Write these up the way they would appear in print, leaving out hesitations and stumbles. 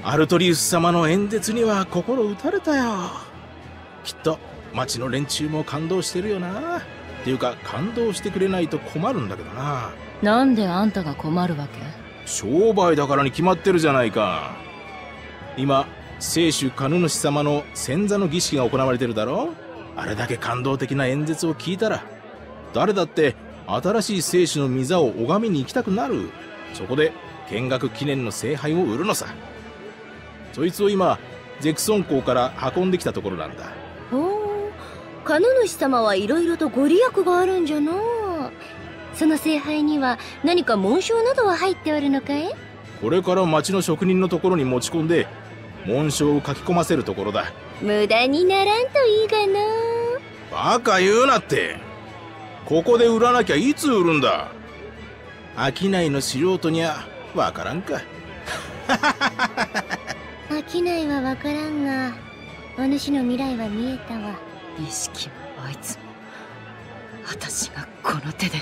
アルトリウス様の演説には心打たれたよ。きっと町の連中も感動してるよな。っていうか感動してくれないと困るんだけどな。 なんであんたが困るわけ？ 商売だからに決まってるじゃないか。今聖主神主様の遷座の儀式が行われてるだろ。あれだけ感動的な演説を聞いたら誰だって新しい聖主の御座を拝みに行きたくなる。そこで見学記念の聖杯を売るのさ。そいつを今ゼクソン港から運んできたところなんだ。 おお、神主様はいろいろとご利益があるんじゃな。その聖杯には何か紋章などは入っておるのかい？ これから町の職人のところに持ち込んで紋章を書き込ませるところだ。 無駄にならんといいがな。 バカ言うなって。ここで売らなきゃいつ売るんだ。商いの素人にはわからんか。 商いはわからんがお主の未来は見えたわ。 意識もあいつも私がこの手で。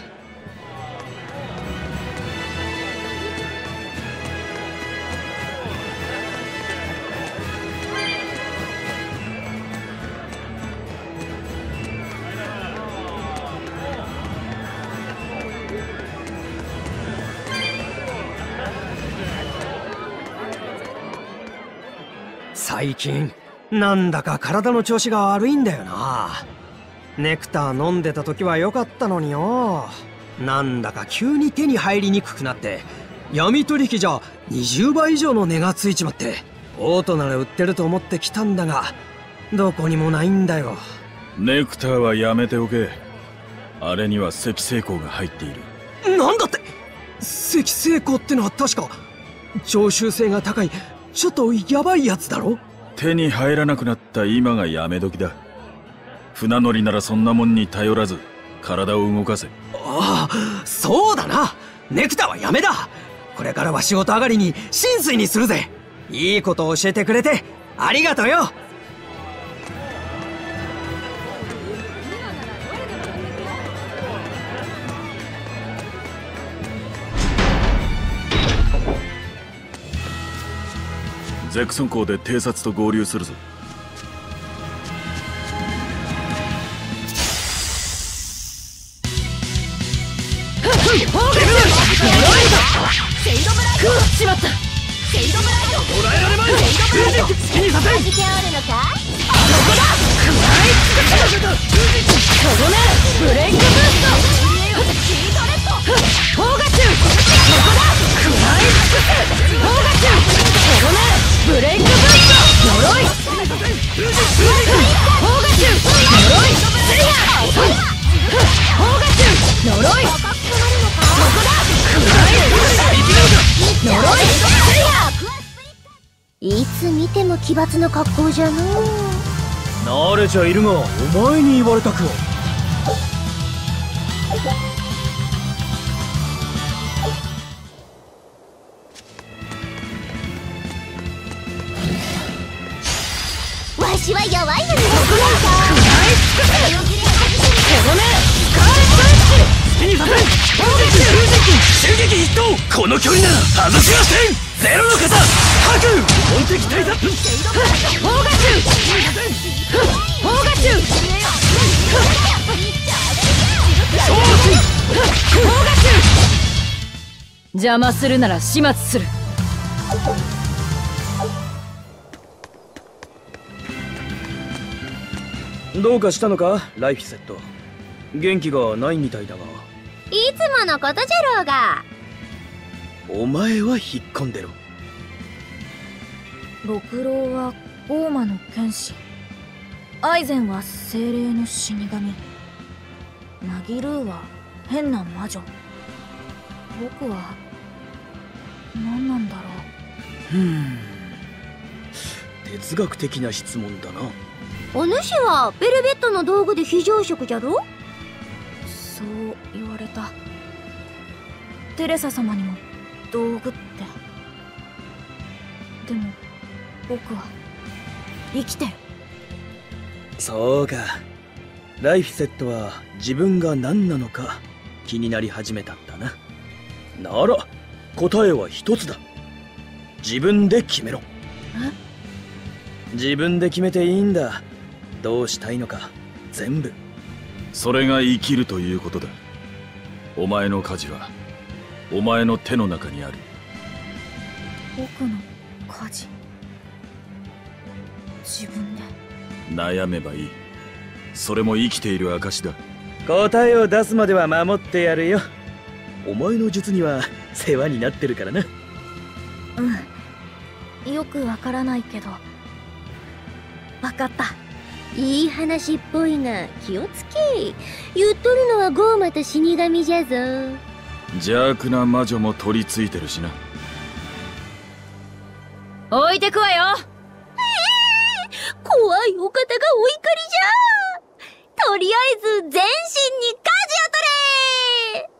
最近なんだか体の調子が悪いんだよな。ネクター飲んでた時は良かったのによ。なんだか急に手に入りにくくなって闇取引じゃ20倍以上の値がついちまって、オートなら売ってると思って来たんだがどこにもないんだよ。 ネクターはやめておけ。あれには赤星鉱が入っている。 なんだって？赤星鉱ってのは確か徴収性が高いちょっとヤバいやつだろ？ 手に入らなくなった今がやめ時だ。船乗りならそんなもんに頼らず体を動かせ。 ああ、そうだな。ネクタはやめだ。これからは仕事上がりに浸水にするぜ。いいことを教えてくれてありがとうよ。 ゼクソン港で偵察と合流するぞ。 しまった。シェイドブライド捕らえられまい。シェイドブライド好きにさせ。事件あるのか？どこだ？食らいつく。ここね。ブレイクブースト。ヒートレッド。フォーガチュー。ここだ。食らいつく。フォーガチュー。ここね。ブレイクブースト。呪い。フォーガチュー。呪い。セイヤー。フォーガチュー。呪い。ここだ。食らいつく。呪い。いつ見ても奇抜な格好じゃのう。 慣れちゃいるがお前に言われたくは。 わしは弱いのに食らいつくせ。このね、スカーレットエッジ。 好きにさせ。襲撃一投。この距離なら外しません。ゼロの方白本敵対策。フォーガチュー。フォーガチュー。 フォーガチュー。邪魔するなら始末する。 どうかしたのかライフセット。元気がないみたいだが。 いつものことじゃろうが。 お前は引っ込んでろ。 六郎はゴーマの剣士、アイゼンは精霊の死神、マギルーは変な魔女。僕は何なんだろう。哲学的な質問だな。 お主はベルベットの道具で非常食じゃろ？ そう言われた。テレサ様にも道具って。でも僕は生きてる。 そうか。ライフセットは自分が何なのか気になり始めたんだな。なら答えは一つだ。自分で決めろ。 自分で決めていいんだ。どうしたいのか全部。 それが生きるということだ。お前の舵はお前の手の中にある。 僕の舵、自分で。 悩めばいい。それも生きている証だ。 答えを出すまでは守ってやるよ。お前の術には世話になってるからな。 うん、よくわからないけどわかった。 いい話っぽいが気をつけ。言っとるのはゴーマと死神じゃぞ。 邪悪な魔女も取り付いてるしな。 置いてくわよ。 怖いお方がお怒りじゃ。とりあえず全身に舵を取れ。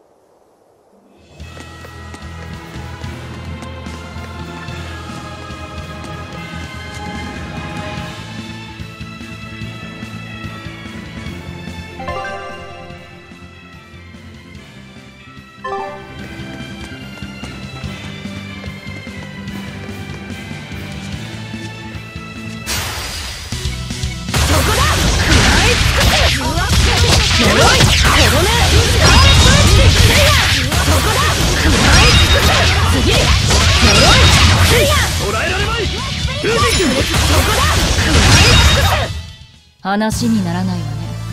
話にならないわね。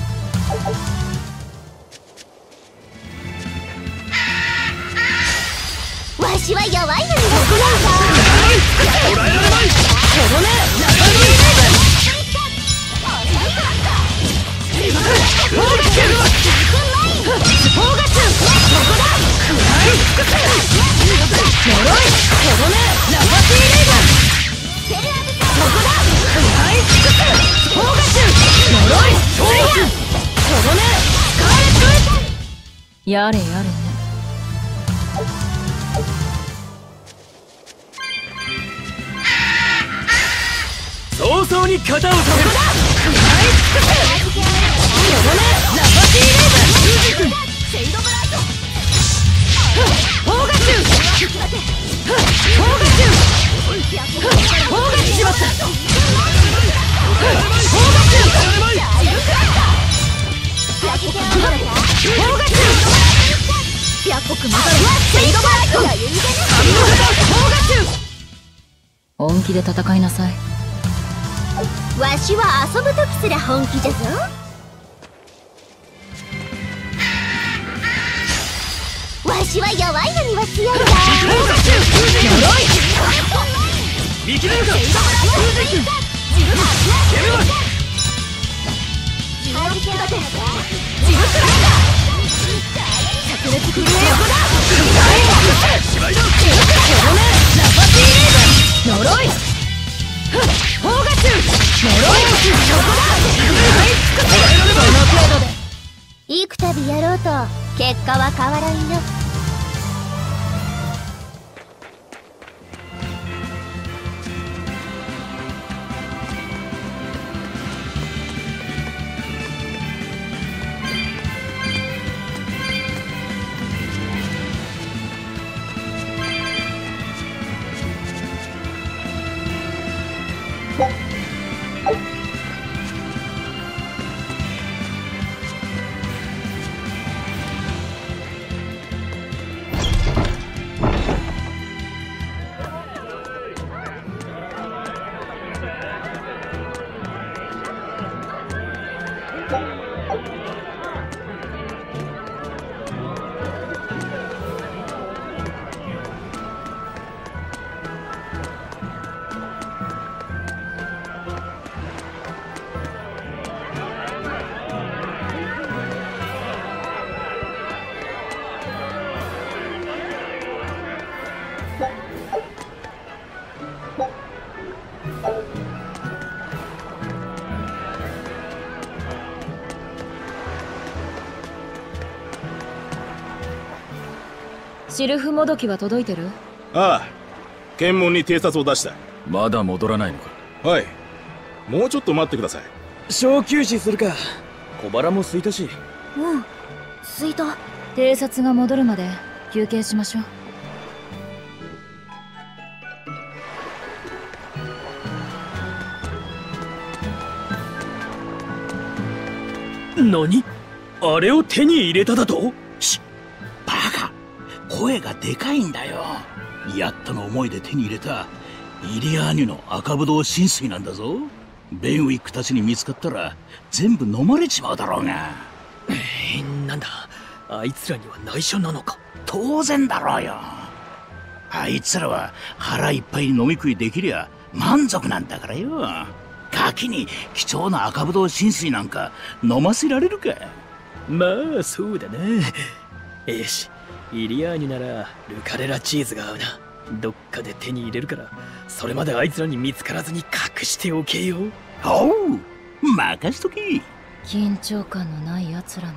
わしは弱いのに僕なんだ。 捕らえられまい。とどめ。やれやれね。 早々に型を止める。 本気で戦いなさい。 わしは遊ぶときすら本気じゃぞ。わしは弱いのには強いんだ。 見切れるか。 幾度やろうと結果は変わらんよ。 シルフもどきは届いてる？ ああ、検問に偵察を出した。 まだ戻らないのか。 はい、もうちょっと待ってください。 小休止するか。小腹も空いたし。 空いた。 偵察が戻るまで休憩しましょう。 何？あれを手に入れただと？ バカ、声がでかいんだよ。やっとの思いで手に入れたイリアーニュの赤ぶどう浸水なんだぞ。ベンウィックたちに見つかったら全部飲まれちまうだろうが。 なんだ、あいつらには内緒なのか？ 当然だろうよ。あいつらは腹いっぱいに飲み食いできりゃ満足なんだからよ。ガキに貴重な赤ぶどう浸水なんか飲ませられるか。 まあそうだな。よし、イリアーニュならルカレラチーズが合うな。どっかで手に入れるから、それまであいつらに見つからずに隠しておけよ。 おう、任しとけ。 緊張感のないやつらね。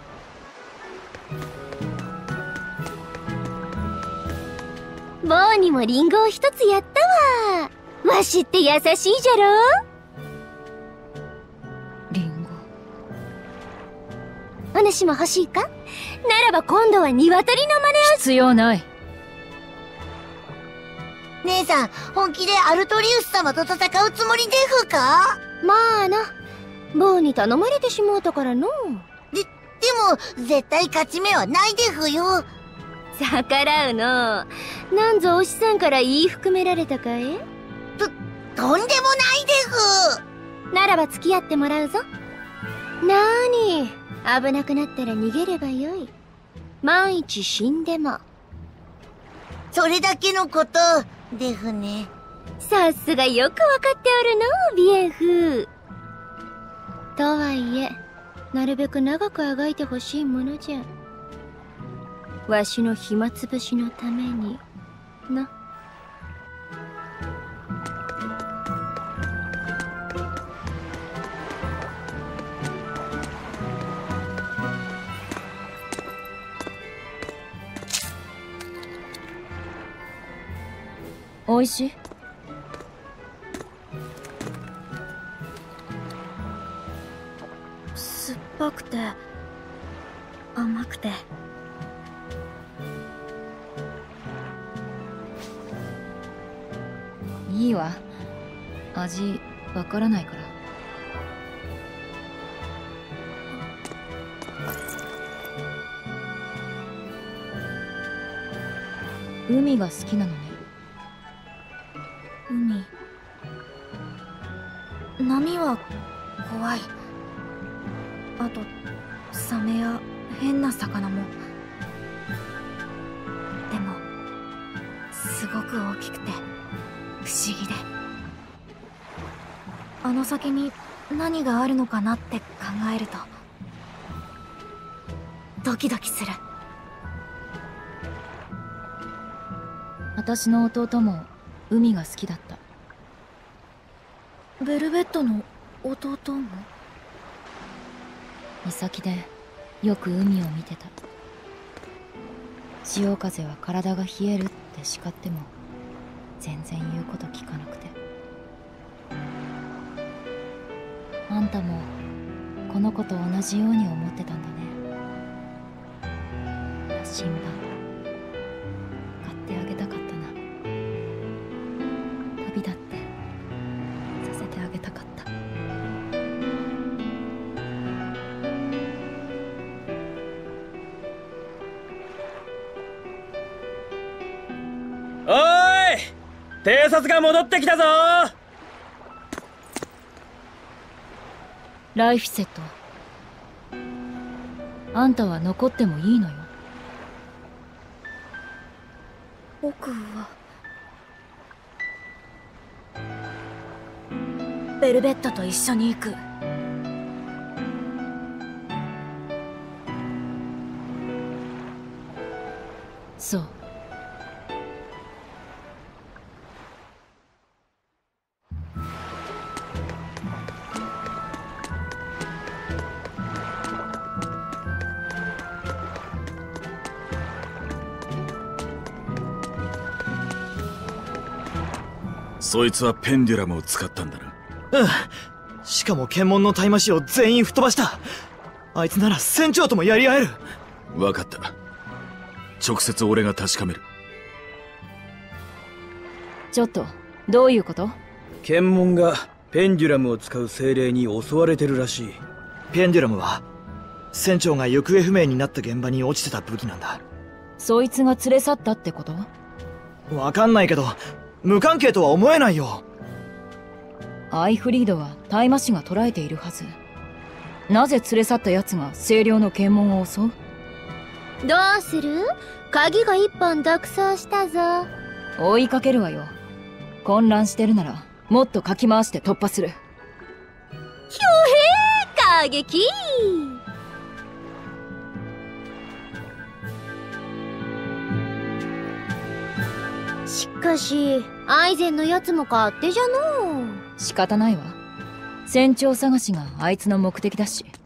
ボーにもリンゴを一つやったわ。わしって優しいじゃろ。 リンゴ。 お主も欲しいか？ならば今度は鶏の真似を。 必要ない。 姉さん、本気でアルトリウス様と戦うつもりでふか？ まあな、ボーに頼まれてしもうたからの。 でも絶対勝ち目はないでふよ。 逆らうの。なんぞおしさんから言い含められたかい？ とんでもないでふ。 ならば付き合ってもらうぞ。なーに、危なくなったら逃げればよい。万一死んでも。 それだけのことでふね。 さすがよくわかっておるの、ビエンフ。とはいえ、なるべく長くあがいてほしいものじゃ。わしの暇つぶしのためにな。 おいしい？ 酸っぱくて甘くて。 いいわ、味わからないから。海が好きなのね。 波は怖い。あとサメや変な魚も。でもすごく大きくて不思議で、あの先に何があるのかなって考えるとドキドキする。 私の弟も海が好きだった。 ベルベットの弟も？ 岬でよく海を見てた。潮風は体が冷えるって叱っても全然言うこと聞かなくて。あんたもこの子と同じように思ってたんだね。羅針盤買ってあげたかったな。旅だってさせてあげたかった。 おーい、偵察が戻ってきたぞ。 ライフセット、あんたは残ってもいいのよ。 僕はベルベットと一緒に行く。 そう。 そいつはペンデュラムを使ったんだな。 うん。しかも検問の大麻師を全員吹っ飛ばした。あいつなら船長ともやり合える。 分かった。直接俺が確かめる。 ちょっと、どういうこと？ 検問がペンデュラムを使う精霊に襲われてるらしい。 ペンデュラムは船長が行方不明になった現場に落ちてた武器なんだ。 そいつが連れ去ったってこと？ わかんないけど無関係とは思えないよ。 アイフリードは大麻師が捕らえているはず。なぜ連れ去った奴が清涼の検問を襲う？ どうする？鍵が一本独走したぞ。 追いかけるわよ。混乱してるならもっとかき回して突破する。 ひょへー、過激。しかしアイゼンのやつも勝手じゃのう。 仕方ないわ。船長探しがあいつの目的だし。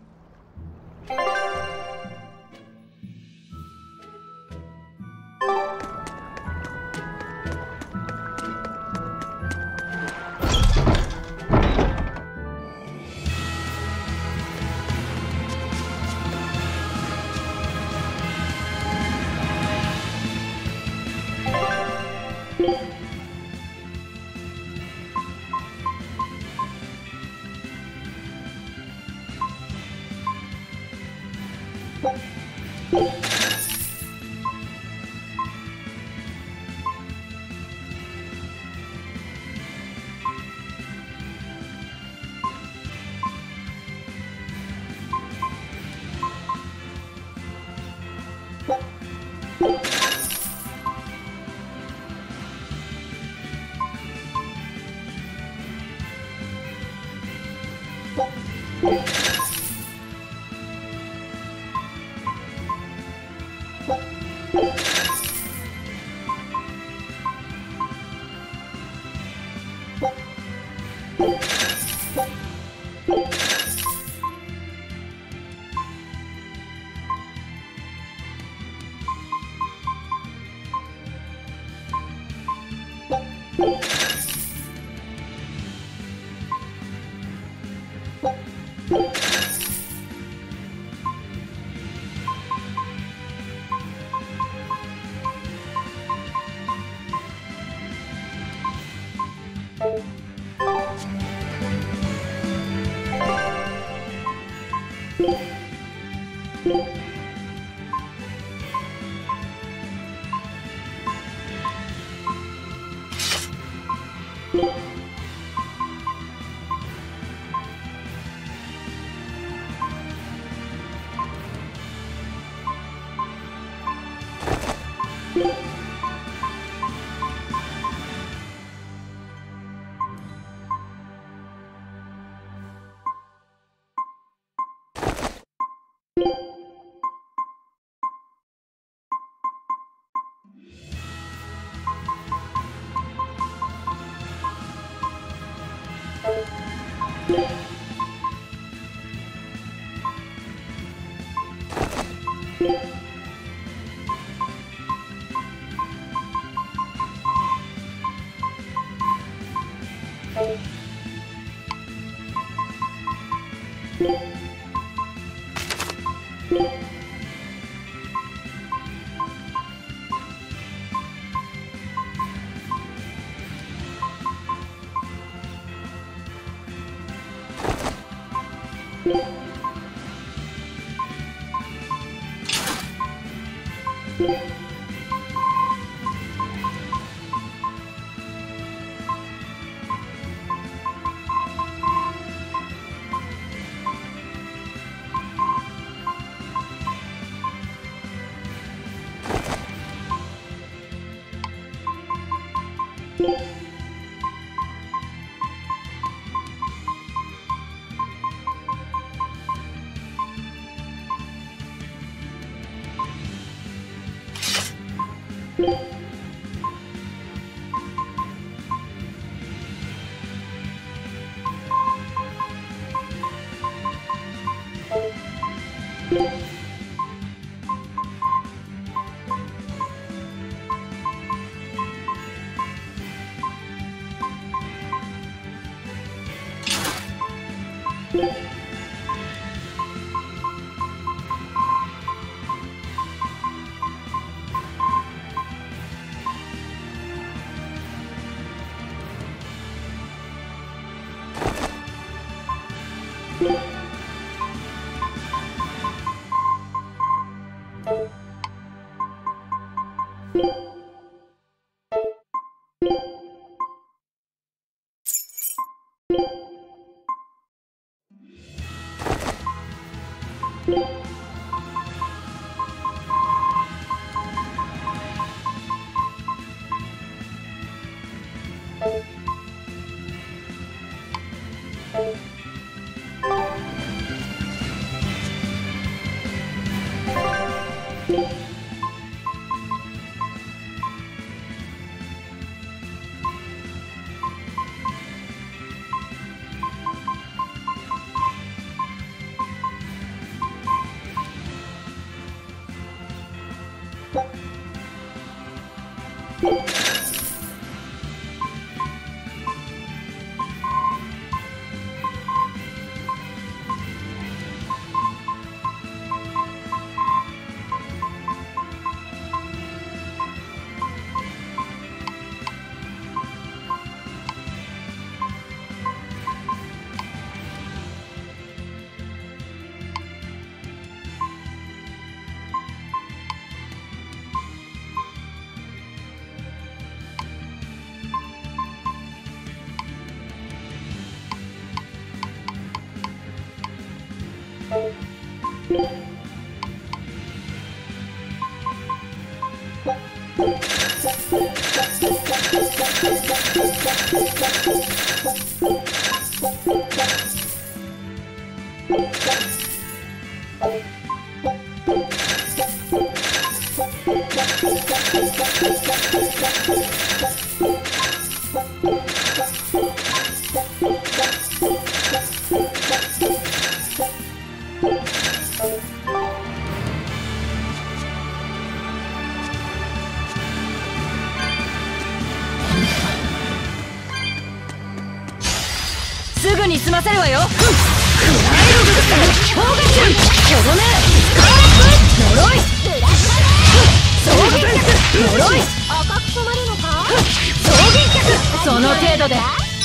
すぐに済ませるわよ。クライログフォーガチュンとどめスカーレット呪い双銀脚呪い赤く染まるのか。 双銀脚その程度で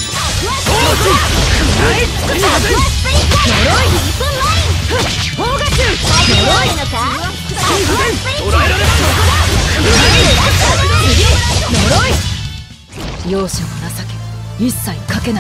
クライ尽くし呪いフォーガチュン呪い捉えられる呪い容赦も情け一切かけない。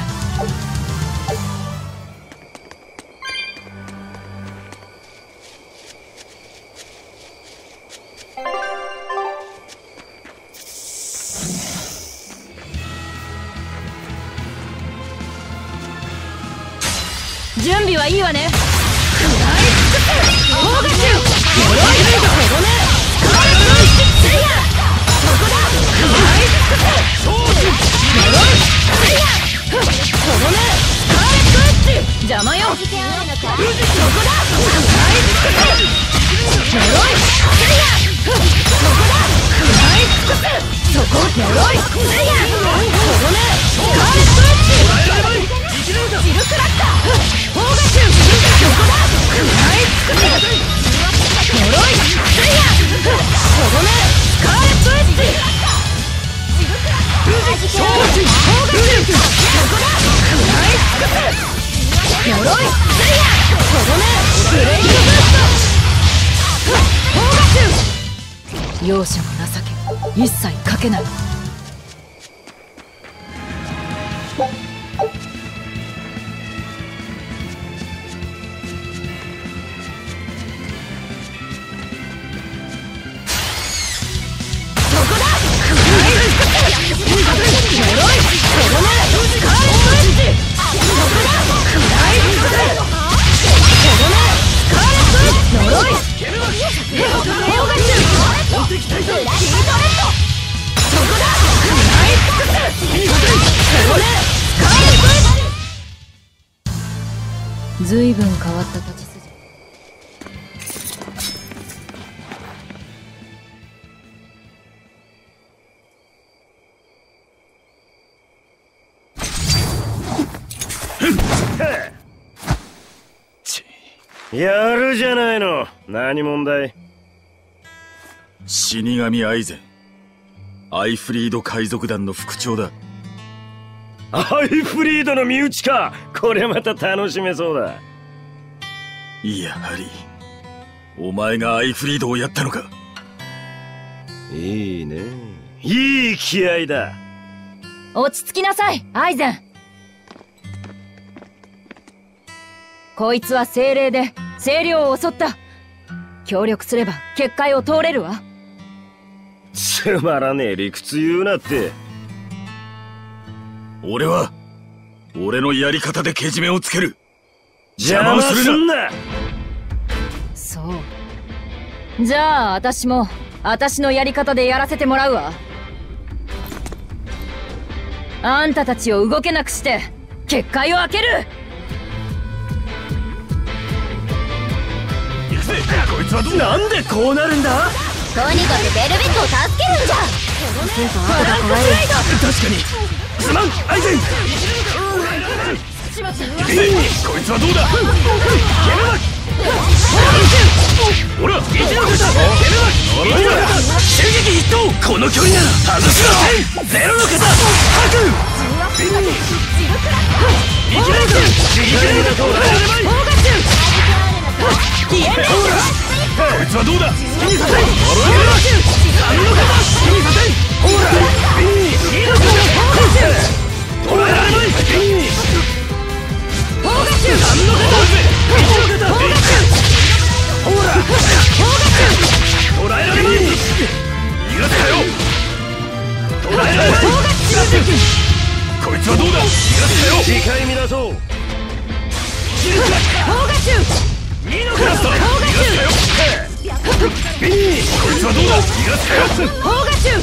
準備はいいわね。食らい尽くせフォーガチュン呪いとどめスカーレットセイヤそこだ食らい尽くせ呪いセイヤとどめスカーレットエッジ邪魔よそこだ食らい尽くせ呪いセイヤそこだ食らい尽くせそこ呪いセイヤとどめスカーレットエッジジルクラッカーフォーガチュンそこだ食らい尽くせ呪いセイヤとどめスカーレットエッジフォーガチュンそこだ食らい尽くせ呪いセイヤとどめブレイクブーストフォーガチュン容赦も情け一切かけない。ずいぶん変わった立ち筋。 やるじゃないの。何問題？ 死神アイゼン、アイフリード海賊団の副長だ。 アイフリードの身内か。これまた楽しめそうだ。 やはりお前がアイフリードをやったのか。 いいね、いい気合だ。 落ち着きなさいアイゼン。こいつは精霊で清涼を襲った。協力すれば結界を通れるわ。 つまらねえ理屈言うなって。 俺のやり方でけじめをつける。 邪魔をするな。 そう。じゃあ私も私のやり方でやらせてもらうわ。あんたたちを動けなくして結界を開ける。 こいつはなんでこうなるんだ。 とにかくベルベットを助けるんじゃ。 確かに。すまんアイゼン。こいつはどうだ。ほら、一の方、襲撃一投。この距離なら外しません。ゼロの方、吐く。見切れるか。見切れるか。こいつはどうだ。好きにさせん。三の方、好きにさせん。ほら、いいのか。捕らえられない。三の方、一の方、ほら、捕らえられない。逃がすかよ。捕らえられない。こいつはどうだ。逃がすかよ。次回乱そう。切るか。2のクラスト。逃がすかよ。ビニー。こいつはどうだ。逃がすかよ。逃がすかよ。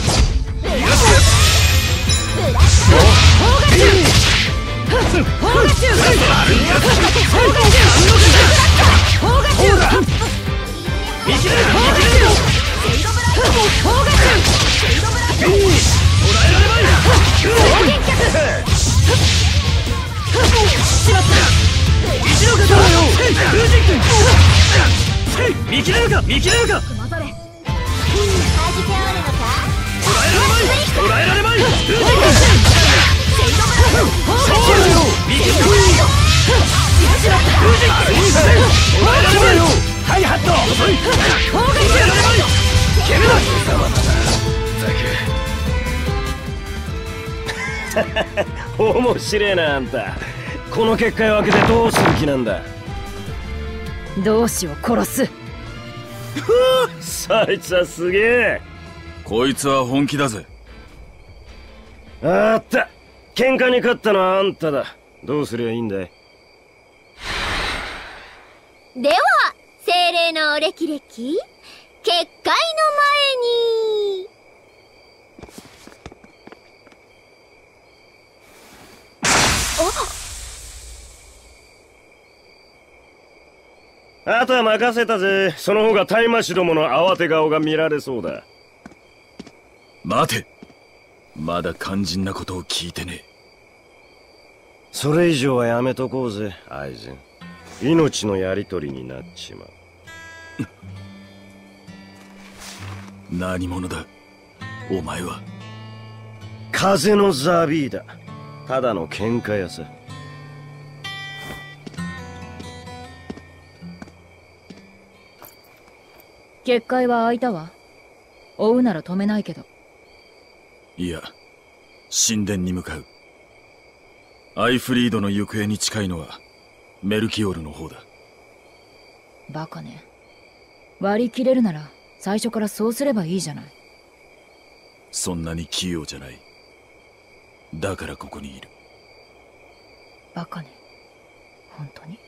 ビニー。見切れるか。見切れるか。捕らえられまい。はいハット。面白えなあんた。この結界を開けてどうする気なんだ。 同志を殺す。 そいつはすげえ。 こいつは本気だぜ。 あった。喧嘩に勝ったのはあんただ。どうすりゃいいんだい。 では精霊のお歴々、結界の前に。 あとは任せたぜ。その方が大魔師どもの慌て顔が見られそうだ。 待て。まだ肝心なことを聞いてねえ。 それ以上はやめとこうぜ、アイゼン。命のやり取りになっちまう。 何者だお前は。 風のザビーだ。ただの喧嘩屋さ。 結界は開いたわ。追うなら止めないけど。 いや、神殿に向かう。アイフリードの行方に近いのはメルキオールの方だ。 バカね。割り切れるなら最初からそうすればいいじゃない。 そんなに器用じゃない。だからここにいる。 バカね。本当に。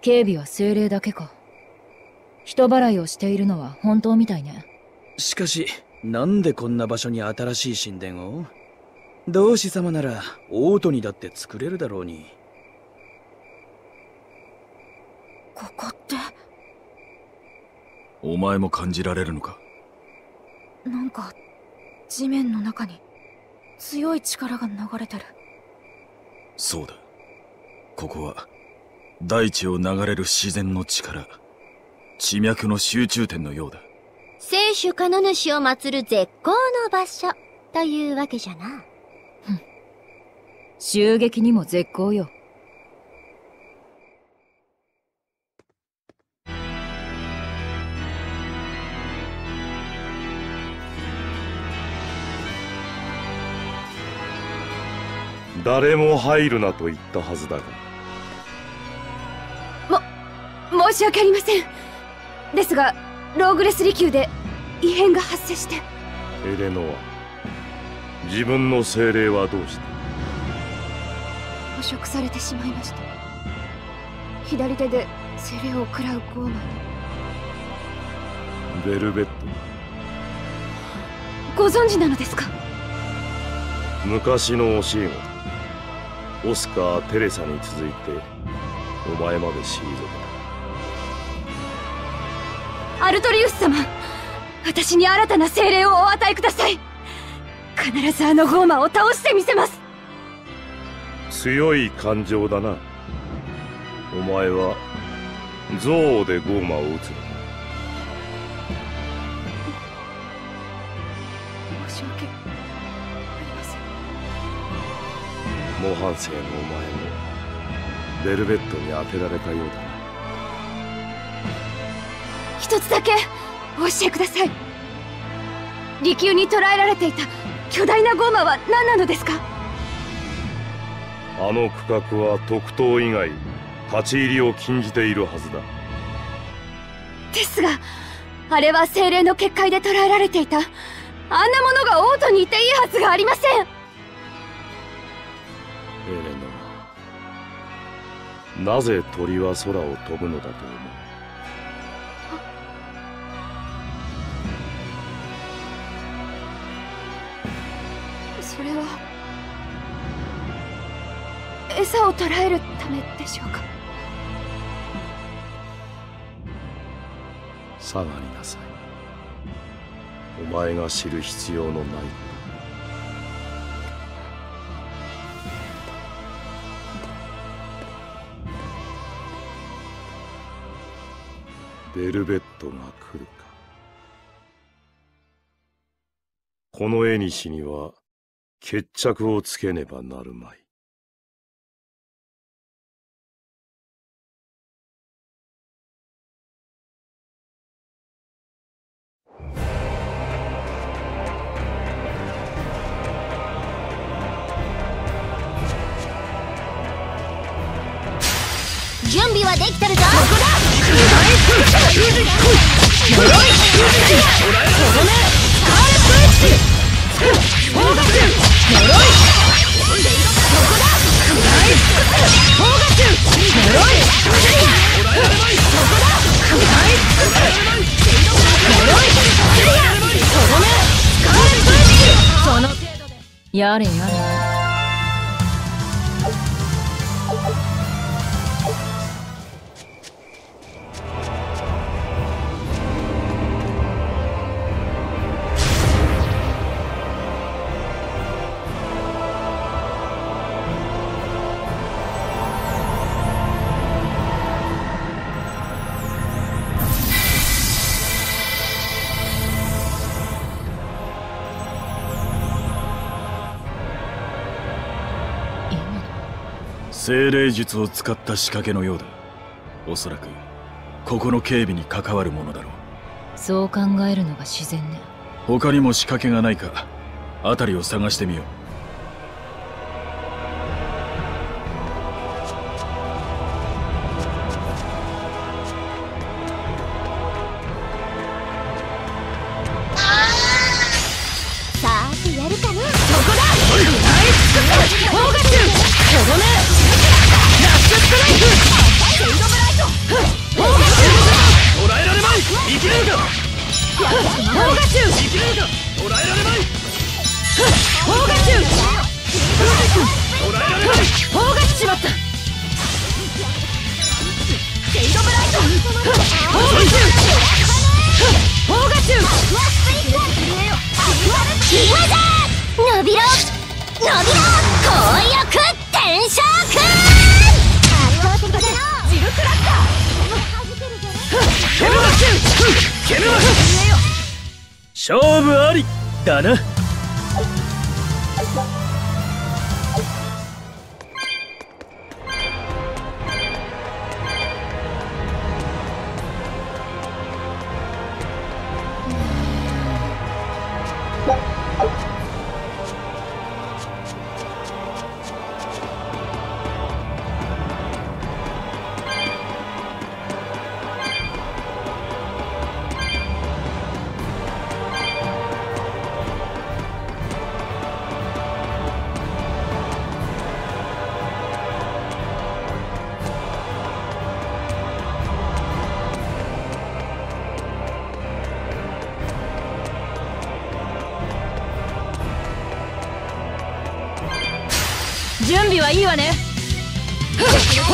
警備は精霊だけか。人払いをしているのは本当みたいね。 しかし、なんでこんな場所に新しい神殿を？同志様なら王都にだって作れるだろうに。 ここって。 お前も感じられるのか？ なんか地面の中に強い力が流れてる。 そうだ。ここは大地を流れる自然の力、地脈の集中点のようだ。 聖主カノ主を祀る絶好の場所というわけじゃな。 襲撃にも絶好よ。 誰も入るなと言ったはずだが。 申し訳ありません。ですがローグレス離宮で異変が発生して。 エレノア、自分の精霊はどうした？ 捕食されてしまいました。左手で精霊を食らうゴーマに。 ベルベット、 ご存知なのですか？ 昔の教え子、オスカー・テレサに続いてお前まで退けた。アルトリウス様、私に新たな精霊をお与えください。必ずあのゴーマを倒してみせます。 強い感情だな。お前は憎悪でゴーマを撃つのか？ 申し訳ありません。 模範生のお前もベルベットに当てられたようだな。 一つだけお教えください。離宮に捕らえられていた巨大なゴーマは何なのですか？ あの区画は特等以外立ち入りを禁じているはずだ。 ですがあれは精霊の結界で捕らえられていたあんなものが王都にいていいはずがありません。 エレナ、なぜ鳥は空を飛ぶのだと思う？ それは餌を捕らえるためでしょうか？ 下がりなさい。お前が知る必要のないこと。ベルベットが来るか。この縁には決着をつけねばなるまい。 準備はできてるぞ。ここだ。 やれやれ。 精霊術を使った仕掛けのようだ。おそらくここの警備に関わるものだろう。 そう考えるのが自然ね。 他にも仕掛けがないか辺りを探してみよう。 さーてやるかな。そこだ。 オーガチュン、とどめラッシュストライク、シェイドブライト。 伸びろ強欲転生くん勝負ありだな。 準備はいいわね。 そこだ食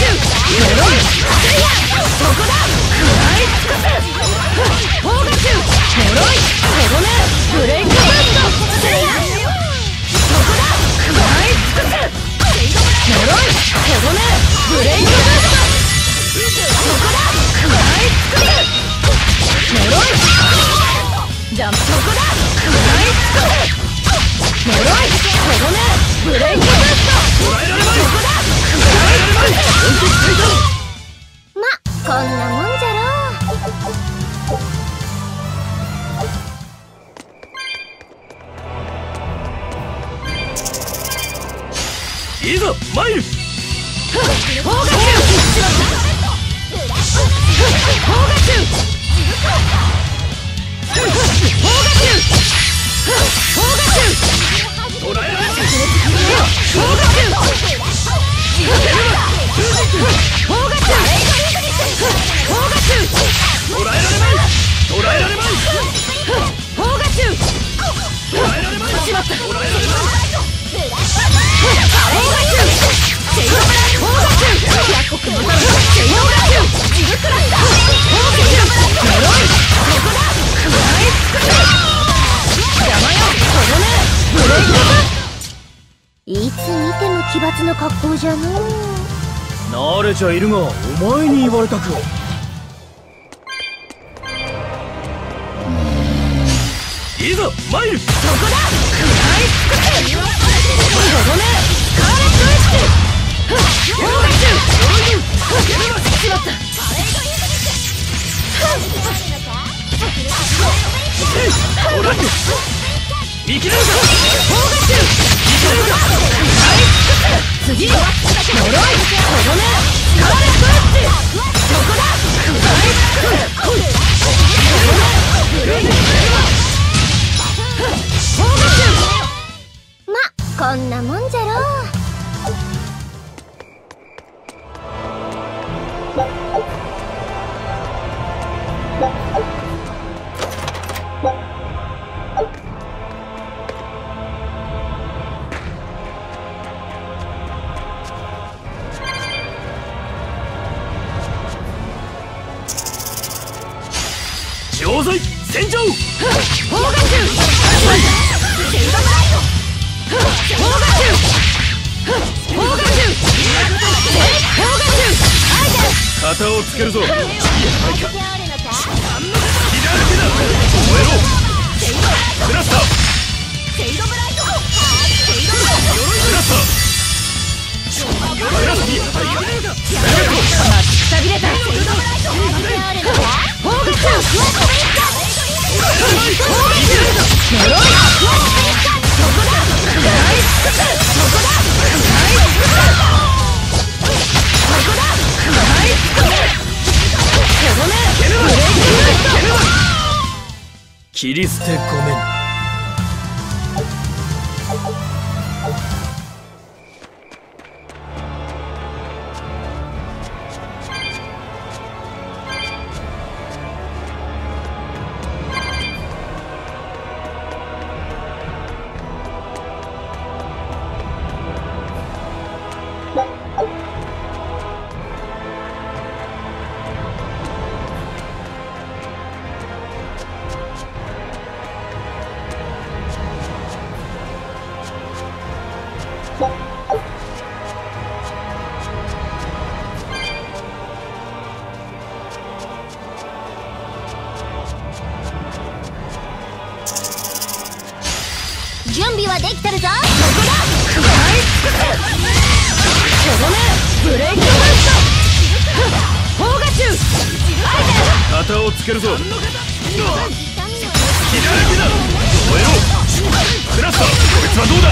らい尽くす砲火中呪い手ごねブレイクブーストせいやそこだ食らい尽くす呪い手ごねブレイクブーストそこだ食らい尽くす呪いジャンプそこだ食らい尽くす呪い手ごねブレイクブースト捉えられまいそこだ捉えられまいま、こんなもんじゃろいざ参る砲火中砲火中捕らえられまいいつ見ても奇抜な格好じゃのう。 慣れちゃいるがお前に言われたくは。 いざ参るそこだ食らい尽くせとどめスカーレットエッジ砲火中しまった見切れるか砲火中次呪いとどめスカーレットエッジそこだ食らい尽くすま、こんなもんじゃろう。 錠剤戦場砲火中シェイドブライト砲火中砲火中砲火中アイテム肩をつけるぞ左手だ燃えろクラスターシェイドブライトシェイドブライトクラスタークラスにくたびれたシェイドブライト砲火中砲火中呪いそこだ食らい尽くすそこだ食らい尽くすそこだ食らい尽くす手ごねブレイクブースト切り捨てごめん。 備はできてるぞ。 ここだ。食らい尽くす。とどめブレイクブースト。砲火中アイゼン旗をつけるぞ。左だ。燃えろ。クラスター、こいつはどうだ。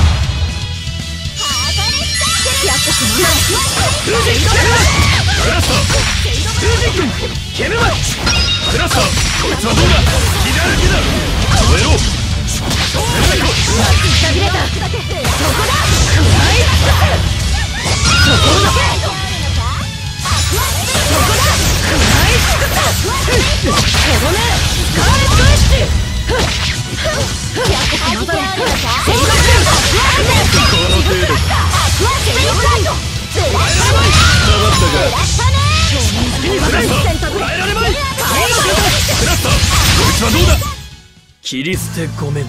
やってしまう。 クラスター、ケムマクラスター、こいつはどうだ。左だ。燃えろ。 くたびれた。そこだ。食らい尽くす。そこだけ。そこだ。食らい尽くす。とどめスカーレットエッジ。やってしまうぞ。戦国この程度か。 ブラッスター、こいつはどうだ。 切り捨てごめん。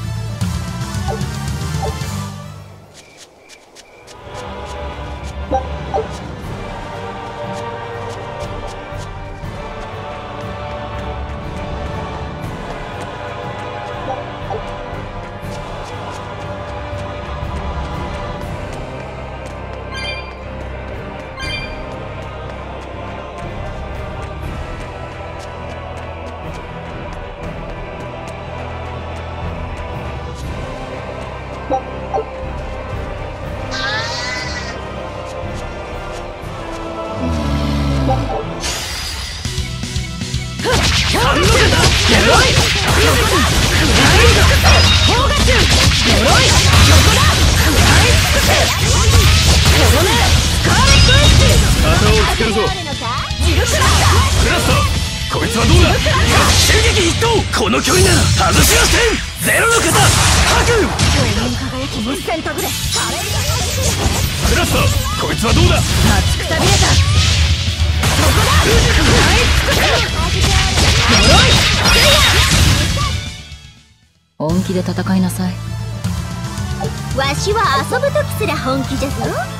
この距離なら外しません。ゼロの方白輝きに選択でクラスター、こいつはどうだ。 待ちくたびれた。そこだ。食らい尽くす。呪いクリア。本気で戦いなさい。 わしは遊ぶ時すら本気じゃぞ。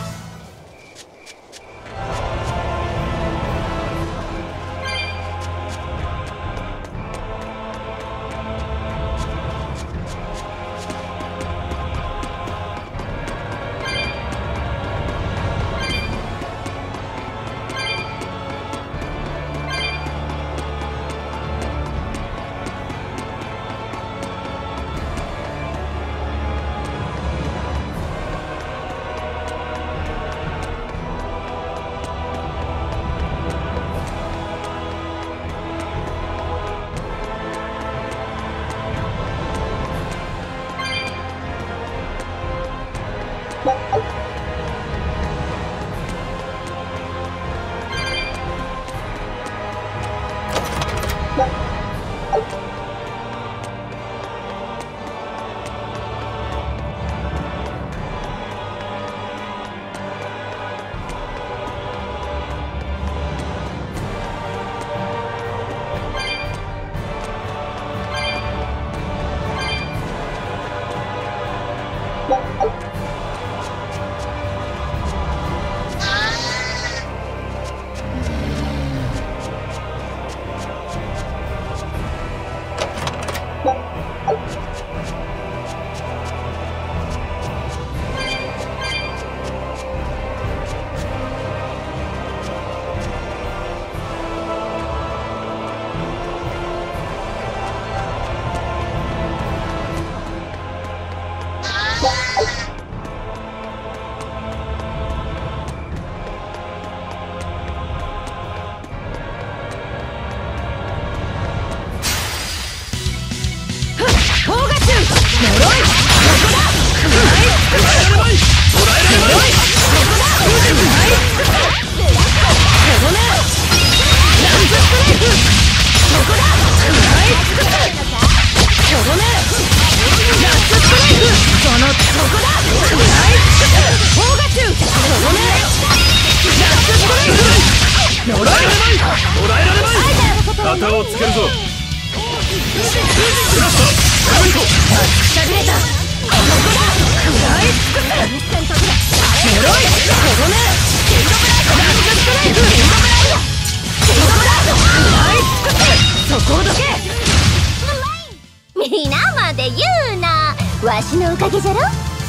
旗をつけるぞ。 皆まで言うな。わし私のおかげじゃろ。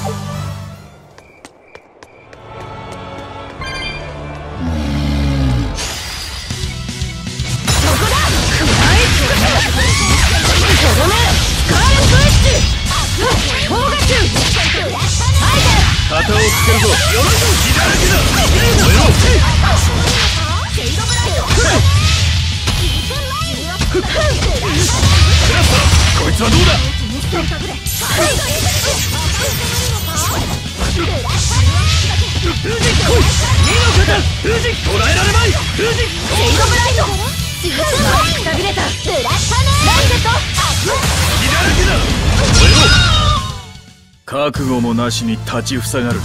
旗をつけるぞ。鎧の火だらけだ。こいつはどうだ。捕らえられまい。覚悟もなしに立ちふさがる。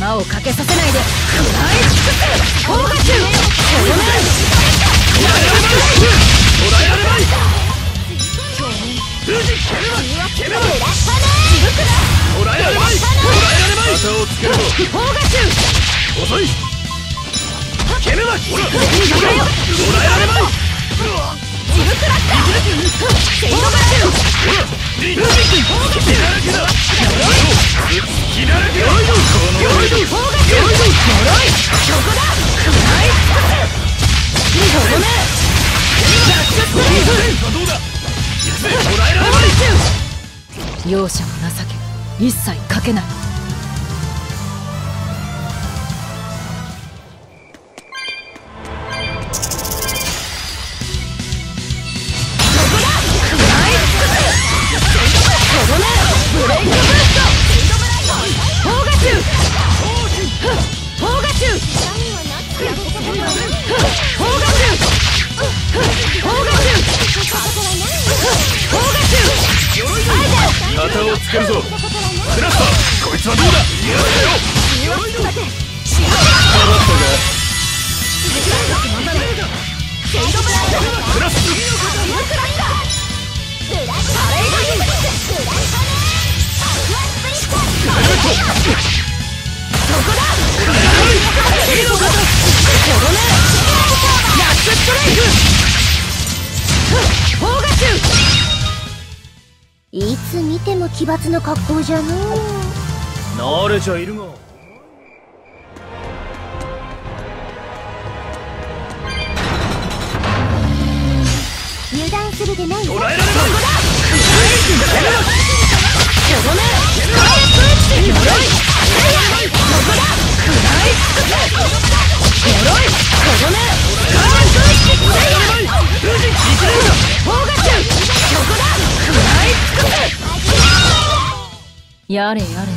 手間をかけさせないで食らい尽くせ。砲火中とどめ。 捕らえられまい。封じ決めま決めま。捕らえられまい。捕らえられまい。旗をつけるぞ。 砲火中遅い。決めまほら捕らえられまい。 ジルクラッカーセイドバラ中ほらリッチ気だらけだ。気だらけだ。鎧の砲火中鎧そこだ食らい尽くせ。とどめジャックストレイフどうだ捕らえられまい。 容赦も情け一切かけない。 旗をつけるぞ。クラスターこいつはどうだ。やったよ。クラスいつ見ても奇抜な格好じゃのう。 慣れちゃいるが。 油断するでない。 捕らえられない。 やれやれね。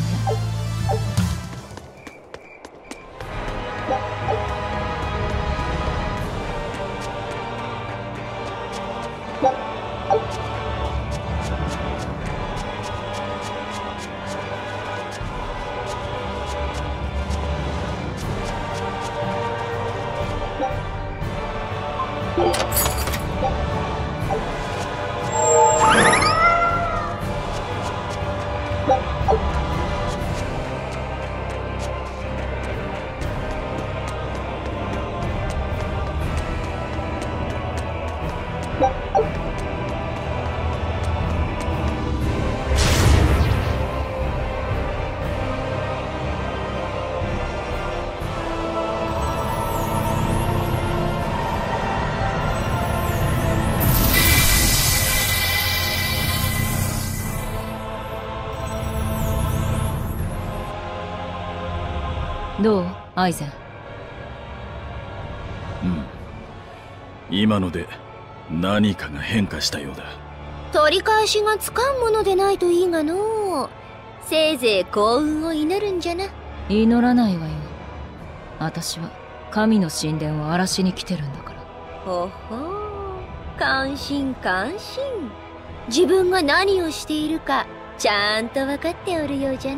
どうアイゼン。 今ので何かが変化したようだ。 取り返しがつかんものでないといいがのう。せいぜい幸運を祈るんじゃな。 祈らないわよ。私は神の神殿を荒らしに来てるんだから。 ほほう、感心感心。自分が何をしているかちゃんと分かっておるようじゃな。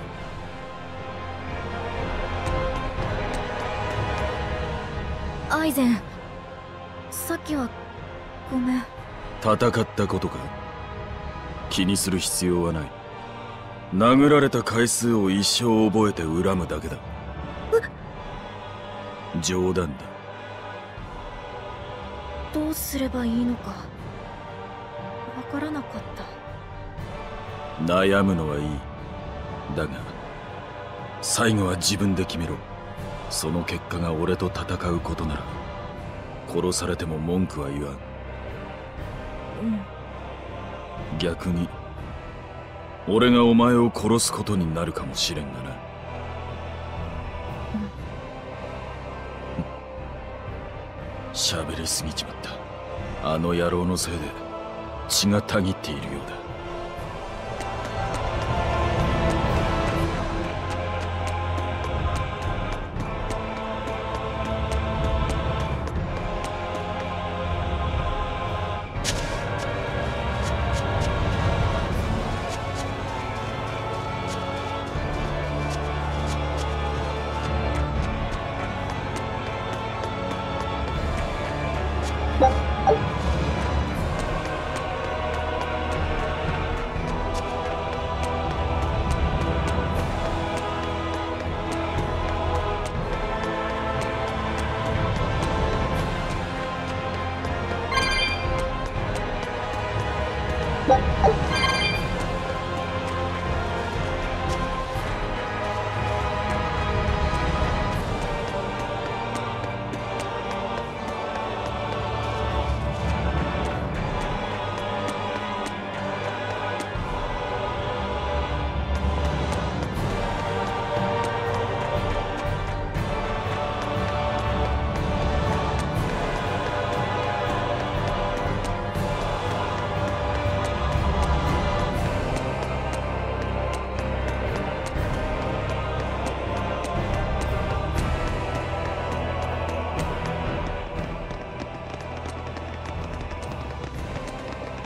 アイゼン、さっきはごめん。 戦ったことか。気にする必要はない。殴られた回数を一生覚えて恨むだけだ。冗談だ。 どうすればいいのかわからなかった。 悩むのはいい。だが最後は自分で決めろ。その結果が俺と戦うことなら殺されても文句は言わん。逆に俺がお前を殺すことになるかもしれんがな。喋りすぎちまった。あの野郎のせいで血がたぎっているようだ。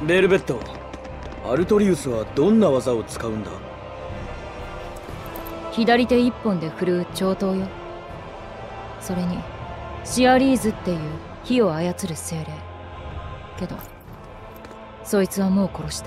ベルベット、アルトリウスはどんな技を使うんだ？ 左手一本で振るう長刀よ。それにシアリーズっていう火を操る精霊。けどそいつはもう殺した。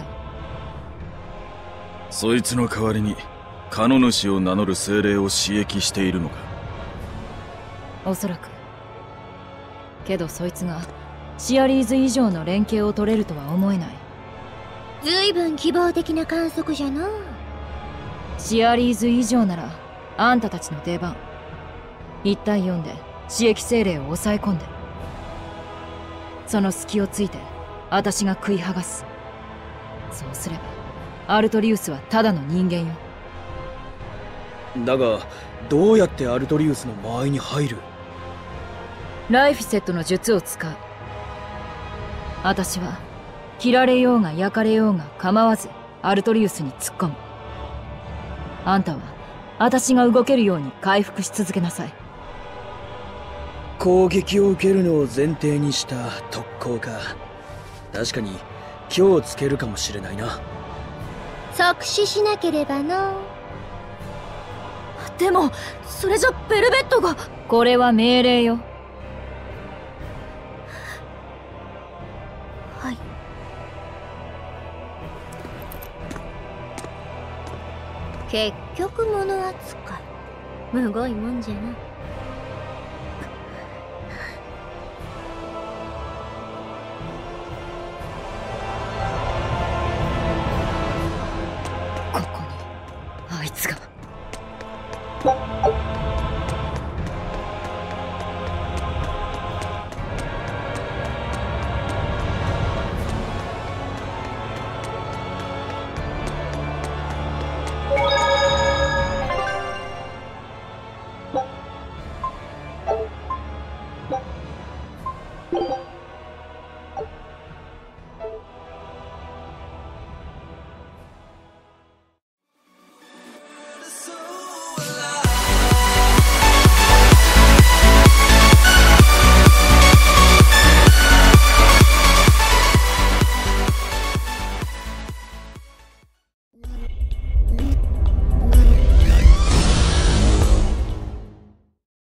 そいつの代わりにカノ主を名乗る精霊を刺激しているのか？ おそらく。けどそいつがシアリーズ以上の連携を取れるとは思えない。 ずいぶん希望的な観測じゃな。 シアリーズ以上ならあんたたちの出番。1対4で刺激精霊を抑え込んで、その隙をついて私が食い剥がす。そうすればアルトリウスはただの人間よ。 だがどうやってアルトリウスの間合いに入る？ ライフィセットの術を使う。私は切られようが焼かれようが構わずアルトリウスに突っ込む。あんたは私が動けるように回復し続けなさい。 攻撃を受けるのを前提にした特攻か。確かに気をつけるかもしれないな。 即死しなければの。 でもそれじゃベルベットが。 これは命令よ。 はい。 結局物扱いむごいもんじゃな。 ここにあいつが。